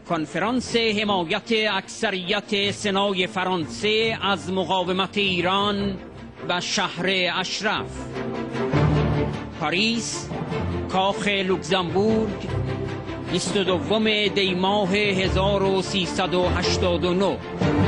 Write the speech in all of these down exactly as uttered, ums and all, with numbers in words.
کنفرانس حمایت اکثریت سنای فرانسه از مقاومت ایران و شهر اشرف. پاریس، کاخ لوکزامبورگ، بیست و دوم دی ماه هزار و سیصد و هشتاد و نه.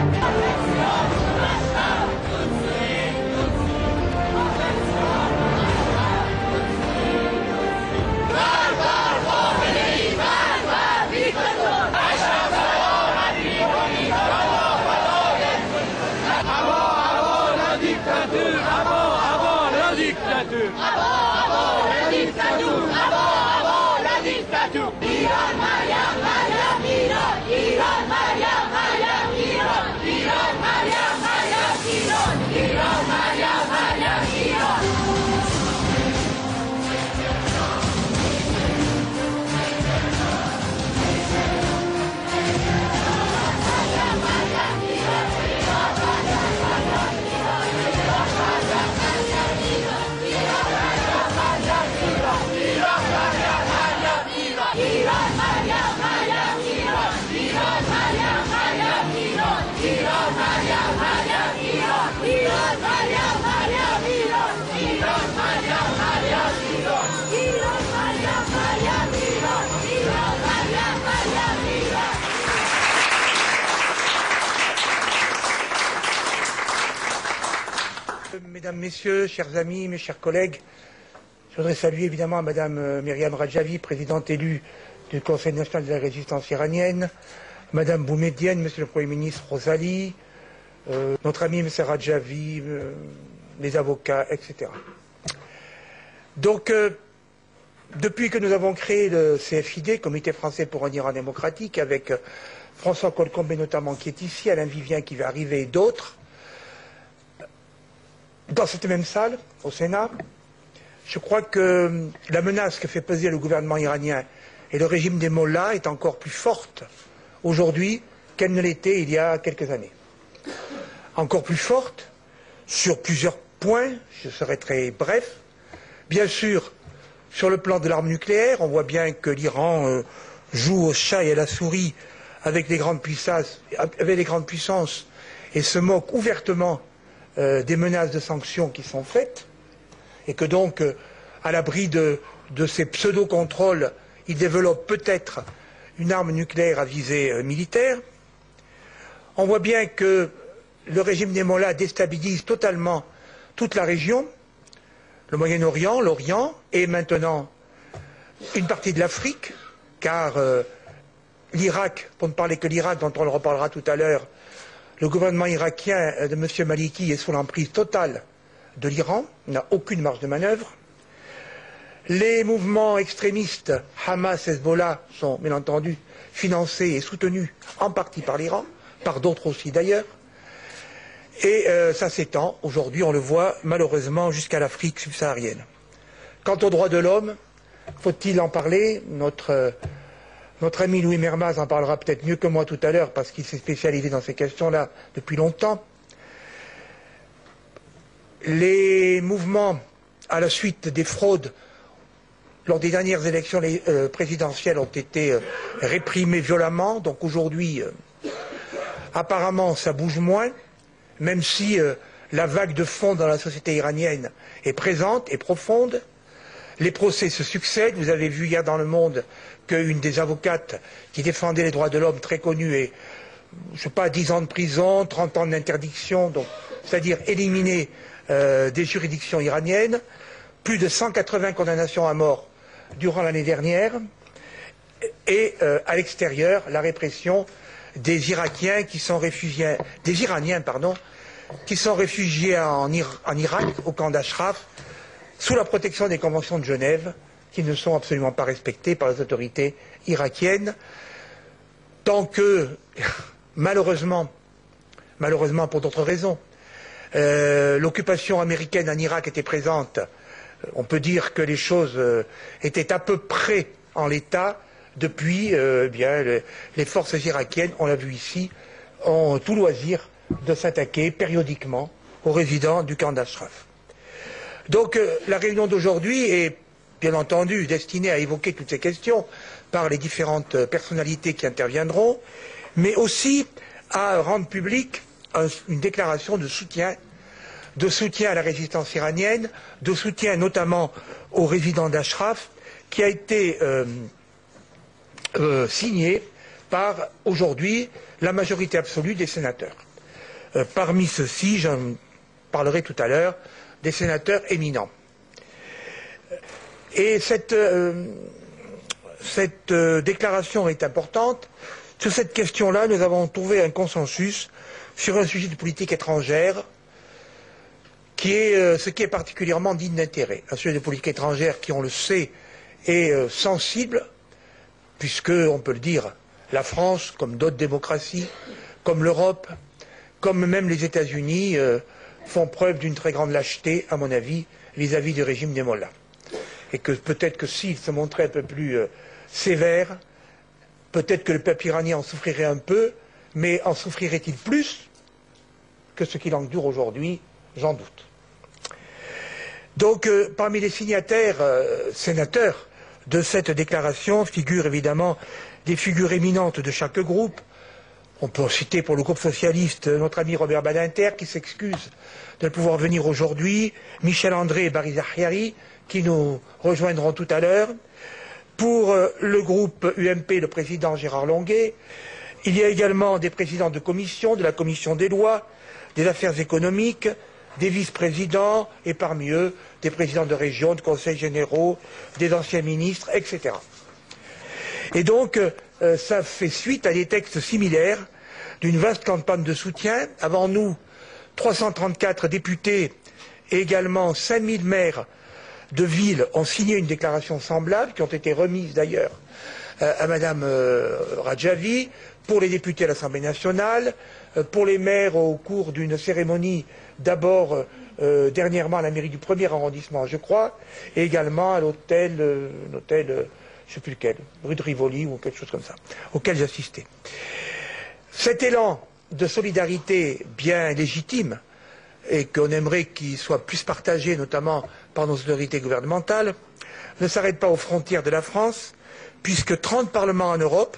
Mesdames, Messieurs, chers amis, mes chers collègues, je voudrais saluer évidemment Madame Myriam Radjavi, présidente élue du Conseil national de la résistance iranienne, Madame Boumedienne, Monsieur le Premier ministre Rosali, euh, notre ami M. Radjavi, euh, les avocats, et cetera. Donc, euh, depuis que nous avons créé le C F I D, Comité français pour un Iran démocratique, avec François Colcombe notamment qui est ici, Alain Vivien qui va arriver et d'autres, dans cette même salle, au Sénat, je crois que la menace que fait peser le gouvernement iranien et le régime des mollahs est encore plus forte aujourd'hui qu'elle ne l'était il y a quelques années. Encore plus forte sur plusieurs points, je serai très bref. Bien sûr, sur le plan de l'arme nucléaire, on voit bien que l'Iran euh, joue au chat et à la souris avec les grandes puissances, avec les grandes puissances et se moque ouvertement Euh, des menaces de sanctions qui sont faites, et que donc, euh, à l'abri de, de ces pseudo-contrôles, il développe peut-être une arme nucléaire à visée euh, militaire. On voit bien que le régime des mollahs déstabilise totalement toute la région, le Moyen-Orient, l'Orient, et maintenant une partie de l'Afrique, car euh, l'Irak, pour ne parler que l'Irak, dont on le reparlera tout à l'heure, le gouvernement irakien de M. Maliki est sous l'emprise totale de l'Iran, n'a aucune marge de manœuvre. Les mouvements extrémistes Hamas et Hezbollah sont bien entendu financés et soutenus en partie par l'Iran, par d'autres aussi d'ailleurs. Et euh, ça s'étend, aujourd'hui on le voit malheureusement jusqu'à l'Afrique subsaharienne. Quant aux droits de l'homme, faut-il en parler? Notre... Euh, Notre ami Louis Mermaz en parlera peut-être mieux que moi tout à l'heure parce qu'il s'est spécialisé dans ces questions-là depuis longtemps. Les mouvements à la suite des fraudes lors des dernières élections euh, présidentielles ont été euh, réprimés violemment. Donc aujourd'hui, euh, apparemment, ça bouge moins, même si euh, la vague de fond dans la société iranienne est présente et profonde. Les procès se succèdent. Vous avez vu hier dans Le Monde qu'une des avocates qui défendait les droits de l'homme, très connue, est, je ne sais pas, dix ans de prison, trente ans d'interdiction, donc c'est-à-dire éliminer euh, des juridictions iraniennes, plus de cent quatre-vingts condamnations à mort durant l'année dernière, et euh, à l'extérieur, la répression des Irakiens qui sont réfugiés, des Iraniens, pardon, qui sont réfugiés en, Ir en Irak, au camp d'Ashraf, sous la protection des conventions de Genève, qui ne sont absolument pas respectées par les autorités irakiennes, tant que, malheureusement, malheureusement pour d'autres raisons, euh, l'occupation américaine en Irak était présente, on peut dire que les choses euh, étaient à peu près en l'état depuis, euh, eh bien, le, les forces irakiennes, on l'a vu ici, ont tout loisir de s'attaquer périodiquement aux résidents du camp d'Ashraf. Donc euh, la réunion d'aujourd'hui est bien entendu destiné à évoquer toutes ces questions par les différentes personnalités qui interviendront, mais aussi à rendre publique un, une déclaration de soutien, de soutien à la résistance iranienne, de soutien notamment aux résidents d'Ashraf, qui a été euh, euh, signée par aujourd'hui la majorité absolue des sénateurs. Euh, parmi ceux-ci, j'en parlerai tout à l'heure, des sénateurs éminents. Et cette, euh, cette euh, déclaration est importante. Sur cette question-là, nous avons trouvé un consensus sur un sujet de politique étrangère qui est euh, ce qui est particulièrement digne d'intérêt. Un sujet de politique étrangère qui, on le sait, est euh, sensible, puisque, on peut le dire, la France, comme d'autres démocraties, comme l'Europe, comme même les États-Unis, euh, font preuve d'une très grande lâcheté, à mon avis, vis-à-vis du régime des mollahs. Et que peut-être que s'il se montrait un peu plus euh, sévère, peut-être que le peuple iranien en souffrirait un peu, mais en souffrirait-il plus que ce qu'il endure aujourd'hui? J'en doute. Donc, euh, parmi les signataires euh, sénateurs de cette déclaration figurent évidemment des figures éminentes de chaque groupe. On peut citer pour le groupe socialiste notre ami Robert Badinter, qui s'excuse de ne pouvoir venir aujourd'hui, Michel André et Barry Zahiari, qui nous rejoindront tout à l'heure. Pour euh, le groupe U M P, le président Gérard Longuet. Il y a également des présidents de commission, de la commission des lois, des affaires économiques, des vice-présidents, et parmi eux, des présidents de région, de conseils généraux, des anciens ministres, et cetera. Et donc, euh, ça fait suite à des textes similaires d'une vaste campagne de soutien. Avant nous, trois cent trente-quatre députés et également cinq mille maires de villes ont signé une déclaration semblable, qui ont été remises d'ailleurs euh, à Madame euh, Rajavi, pour les députés à l'Assemblée nationale, euh, pour les maires au cours d'une cérémonie, d'abord euh, dernièrement à la mairie du premier arrondissement, je crois, et également à l'hôtel, euh, l'hôtel euh, je ne sais plus lequel, rue de Rivoli ou quelque chose comme ça, auquel j'assistais. Cet élan de solidarité bien légitime, et qu'on aimerait qu'il soit plus partagé, notamment par nos autorités gouvernementales, ne s'arrête pas aux frontières de la France, puisque trente parlements en Europe,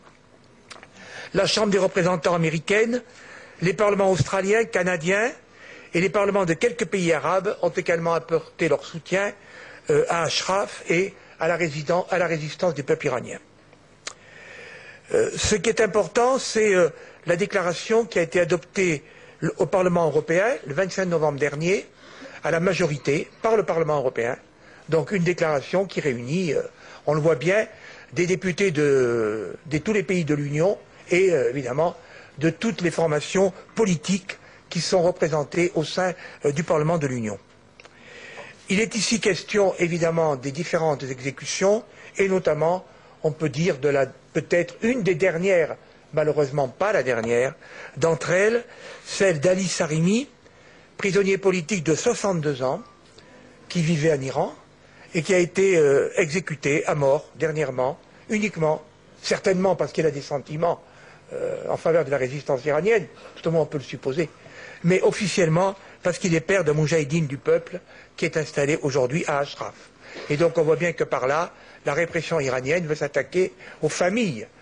la Chambre des représentants américaine, les parlements australiens, canadiens et les parlements de quelques pays arabes ont également apporté leur soutien euh, à Ashraf et à la, à la résistance du peuple iranien. Euh, ce qui est important, c'est euh, la déclaration qui a été adoptée au Parlement européen le vingt-cinq novembre dernier, à la majorité, par le Parlement européen. Donc une déclaration qui réunit, euh, on le voit bien, des députés de, de tous les pays de l'Union et euh, évidemment de toutes les formations politiques qui sont représentées au sein euh, du Parlement de l'Union. Il est ici question évidemment des différentes exécutions et notamment, on peut dire, de la peut-être une des dernières, malheureusement pas la dernière, d'entre elles, celle d'Ali Sarimi, prisonnier politique de soixante-deux ans, qui vivait en Iran et qui a été euh, exécuté à mort dernièrement, uniquement, certainement parce qu'il a des sentiments euh, en faveur de la résistance iranienne, tout au moins on peut le supposer, mais officiellement parce qu'il est père de Moudjahidine du peuple qui est installé aujourd'hui à Ashraf. Et donc on voit bien que par là, la répression iranienne veut s'attaquer aux familles